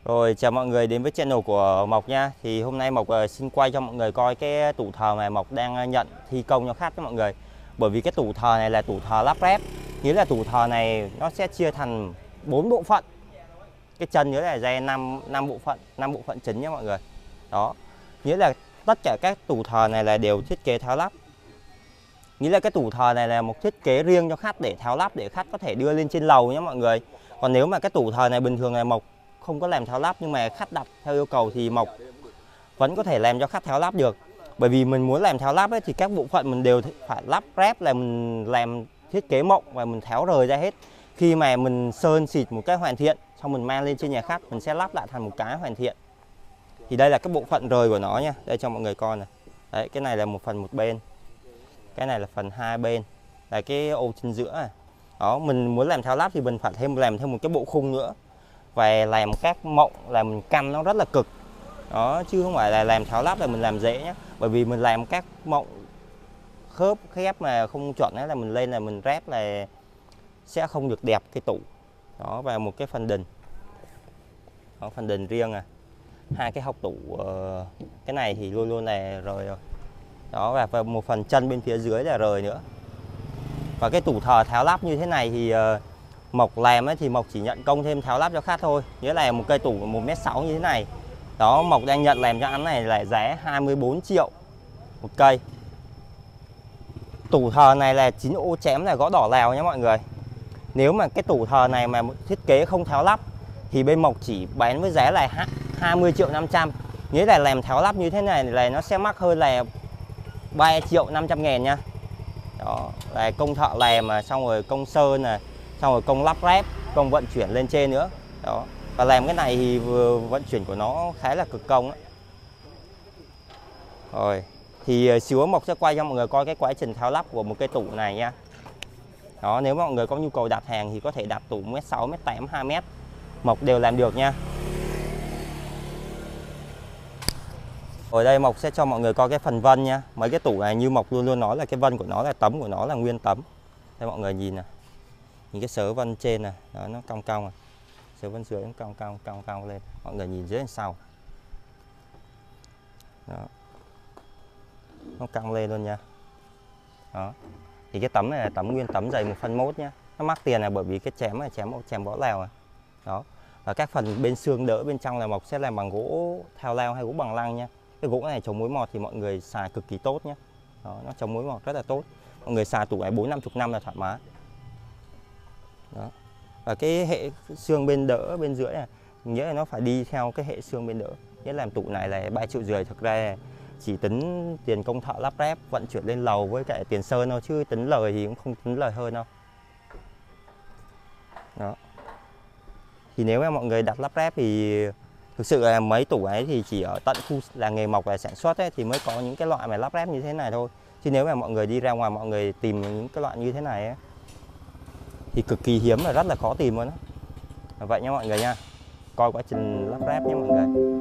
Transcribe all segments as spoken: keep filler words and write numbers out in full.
Rồi, chào mọi người đến với channel của Mộc nha. Thì hôm nay Mộc uh, xin quay cho mọi người coi cái tủ thờ mà Mộc đang nhận thi công cho khách đó mọi người. Bởi vì cái tủ thờ này là tủ thờ lắp ráp. Nghĩa là tủ thờ này nó sẽ chia thành bốn bộ phận. Cái chân nghĩa là dây năm năm bộ phận, năm bộ phận chính nha mọi người. Đó. Nghĩa là tất cả các tủ thờ này là đều thiết kế tháo lắp. Nghĩa là cái tủ thờ này là một thiết kế riêng cho khách để tháo lắp để khách có thể đưa lên trên lầu nhé mọi người. Còn nếu mà cái tủ thờ này bình thường là Mộc không có làm tháo lắp, nhưng mà khách đặt theo yêu cầu thì Mộc vẫn có thể làm cho khách tháo lắp được. Bởi vì mình muốn làm tháo lắp ấy, thì các bộ phận mình đều phải lắp ráp, là mình làm thiết kế mộng và mình tháo rời ra hết. Khi mà mình sơn xịt một cái hoàn thiện xong mình mang lên trên nhà khách, mình sẽ lắp lại thành một cái hoàn thiện. Thì đây là cái bộ phận rời của nó nha. Đây cho mọi người coi này. Đấy, cái này là một phần một bên, cái này là phần hai bên, là cái ô trên giữa này. Đó, mình muốn làm tháo lắp thì mình phải thêm làm thêm một cái bộ khung nữa và làm các mộng là mình căn nó rất là cực. Đó, chứ không phải là làm tháo lắp là mình làm dễ nhé. Bởi vì mình làm các mộng khớp khép mà không chuẩn ấy, là mình lên là mình ráp là sẽ không được đẹp cái tủ. Đó, và một cái phần đình. Đó, phần đình riêng à. Hai cái hộc tủ uh, cái này thì luôn luôn là rời rồi. Đó, và một phần chân bên phía dưới là rời nữa. Và cái tủ thờ tháo lắp như thế này thì uh, Mộc làm ấy, thì Mộc chỉ nhận công thêm tháo lắp cho khách thôi. Nghĩa là một cây tủ một mét sáu như thế này. Đó, Mộc đang nhận làm cho anh này là giá hai mươi bốn triệu một cây. Tủ thờ này là chín ô chém là gõ đỏ Lào nhé mọi người. Nếu mà cái tủ thờ này mà thiết kế không tháo lắp thì bên Mộc chỉ bán với giá là hai mươi triệu năm trăm. Nghĩa là làm tháo lắp như thế này là nó sẽ mắc hơn là ba triệu năm trăm ngàn nha. Đó, là công thợ làm mà xong rồi công sơn này, xong rồi công lắp ráp, công vận chuyển lên trên nữa. Đó. Và làm cái này thì vừa vận chuyển của nó khá là cực công ấy. Rồi, thì xíu Mộc sẽ quay cho mọi người coi cái quá trình tháo lắp của một cái tủ này nha. Đó, nếu mọi người có nhu cầu đặt hàng thì có thể đặt tủ một mét sáu, một mét tám, hai mét, Mộc đều làm được nha. Ở đây Mộc sẽ cho mọi người coi cái phần vân nha. Mấy cái tủ này như Mộc luôn luôn nói là cái vân của nó là tấm của nó là nguyên tấm. Đây mọi người nhìn này. Nhìn cái sớ vân trên này, đó, nó cong cong này. Sớ vân dưới nó cong cong cong cong lên. Mọi người nhìn dưới đằng sau. Đó. Nó cong lên luôn nha. Đó. Thì cái tấm này là tấm nguyên tấm dày một phân mốt nhá. Nó mắc tiền là bởi vì cái chém này chém chém bó lèo này. Đó. Và các phần bên xương đỡ bên trong là Mộc sẽ làm bằng gỗ thao lao hay gỗ bằng lăng nha. Cái gỗ này chống mối mọt thì mọi người xài cực kỳ tốt nhé. Đó, nó chống mối mọt rất là tốt. Mọi người xài tủ này bốn năm chục năm là thoải mái. Đó. Và cái hệ xương bên đỡ bên dưới này, nghĩa là nó phải đi theo cái hệ xương bên đỡ. Nghĩa là làm tủ này là ba triệu rưỡi, thực ra chỉ tính tiền công thợ lắp ráp vận chuyển lên lầu với cả tiền sơn thôi, chứ tính lời thì cũng không tính lời hơn đâu. Đó. Thì nếu mà mọi người đặt lắp ráp thì thực sự là mấy tủ ấy thì chỉ ở tận khu làng nghề Mộc là sản xuất ấy, thì mới có những cái loại mà lắp ráp như thế này thôi. Chứ nếu mà mọi người đi ra ngoài mọi người tìm những cái loại như thế này ấy, thì cực kỳ hiếm và rất là khó tìm luôn đó. Vậy nha mọi người nha. Coi quá trình lắp ráp nhé mọi người.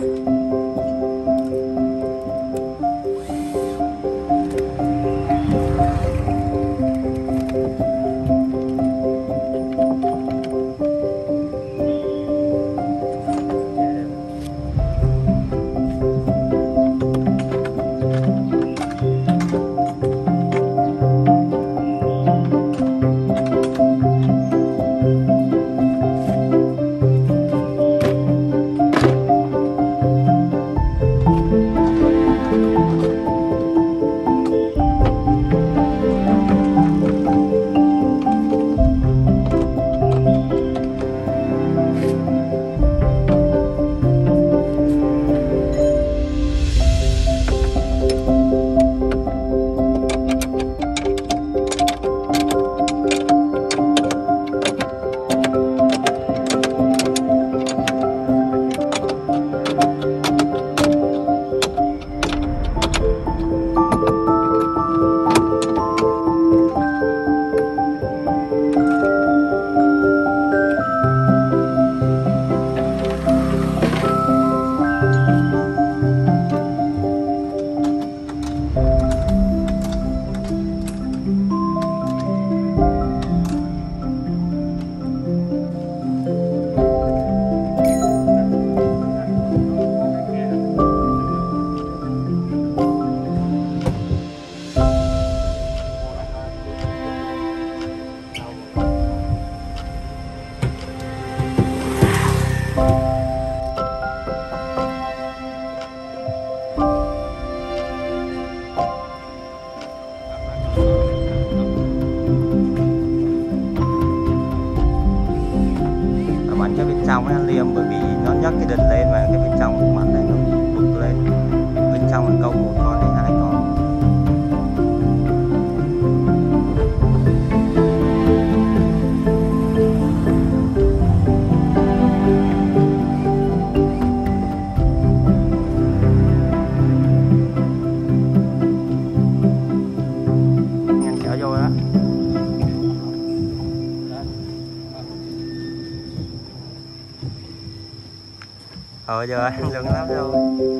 Trong nó liêm, bởi vì nó nhấc cái đực lên và cái bên trong mắt này nó bực lên, bên trong là câu một con hay hai con. Nhanh kéo vô đó. Ờ giờ anh lớn lắm rồi.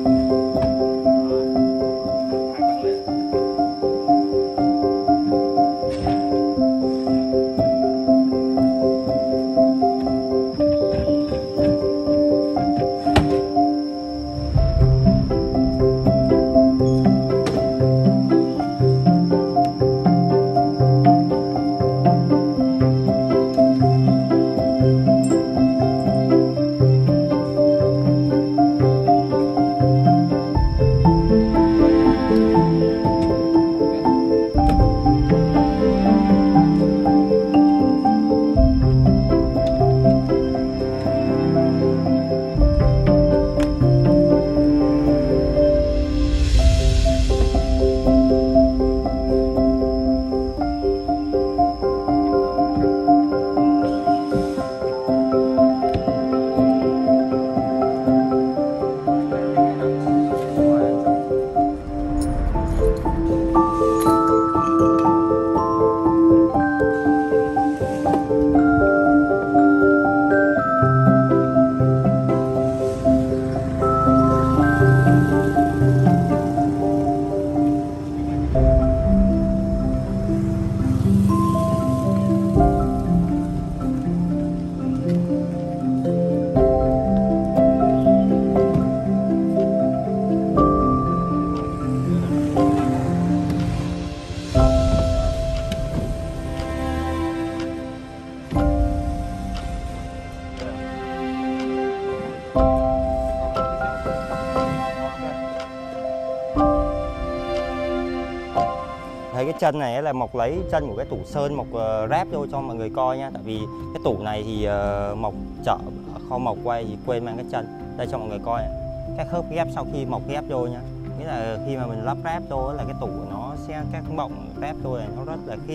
Thấy cái chân này là Mộc lấy chân của cái tủ sơn Mộc uh, ráp vô cho mọi người coi nha. Tại vì cái tủ này thì uh, Mộc chợ kho Mộc quay thì quên mang cái chân đây cho mọi người coi. Các khớp ghép sau khi Mộc ghép vô nha. Nghĩa là khi mà mình lắp ráp vô là cái tủ nó sẽ các mộng ráp vô này nó rất là khít.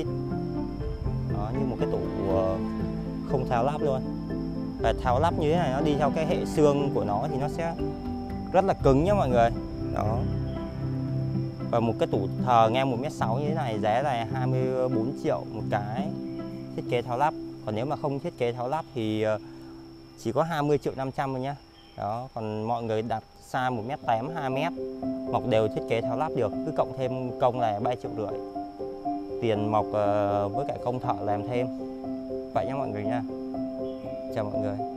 Đó, như một cái tủ uh, không tháo lắp luôn. Và tháo lắp như thế này nó đi theo cái hệ xương của nó thì nó sẽ rất là cứng nhá mọi người. Đó. Và một cái tủ thờ ngang một mét sáu như thế này giá là hai mươi bốn triệu một cái thiết kế tháo lắp. Còn nếu mà không thiết kế tháo lắp thì chỉ có hai mươi triệu năm trăm thôi nhá. Đó, còn mọi người đặt xa một mét tám, hai mét, Mộc đều thiết kế tháo lắp được, cứ cộng thêm công là ba triệu rưỡi. Tiền Mộc với cả công thợ làm thêm. Vậy nha mọi người nha. Chào mọi người.